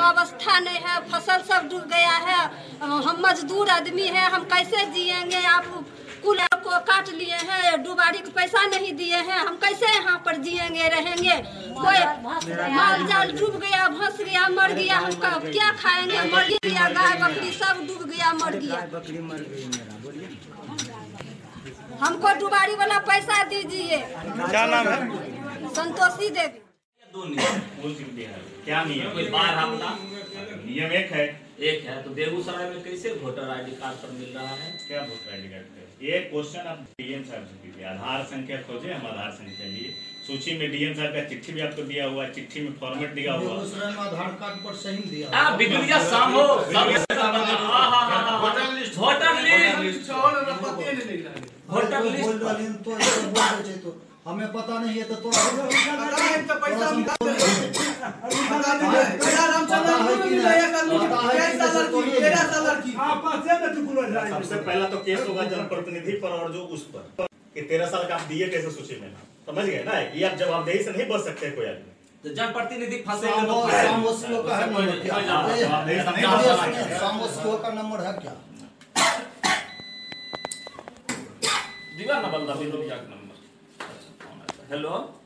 अवस्था नहीं है, फसल सब डूब गया है। हम मजदूर आदमी है, हम कैसे जिएंगे? आप कुल को काट लिए हैं, डुबारी को पैसा नहीं दिए हैं, हम कैसे यहाँ पर जिएंगे रहेंगे? कोई माल जाल डूब गया, भंस गया, मर गया, हम क्या खाएंगे? मर गया, गाय बकरी सब डूब गया, मर गया। हमको डुबारी वाला पैसा दीजिए। क्या नाम है? संतोषी देवी। दो नियम क्या नियम? कोई बार आपका नियम एक है। तो बेगूसराय में कैसे वोटर आईडी कार्ड पर मिल रहा है? क्या वोटर आईडी कार्ड पे? ये क्वेश्चन आप डीएम साहब से कीजिए। आधार संख्या खोजे, हम आधार संख्या लिए। सूची में डीएम साहब का चिट्ठी भी आपको दिया हुआ है, चिट्ठी में फॉर्मेट दिया हुआ है। बेगूसराय में आधार कार्ड पर सही दिया। बिजलिया शाम हो वोटर लिस्ट तो हमें पता नहीं है तो सबसे पहला तो केस होगा जनप्रतिनिधि पर और जो उस पर कि 13 साल का आप दिए कैसे सूची में, समझ गए ना? ये आप जवाबदेही से नहीं बच सकते कोई आदमी। तो जनप्रतिनिधि फंसे का नंबर है क्या? दिवा ना बंदा नंबर। हेलो।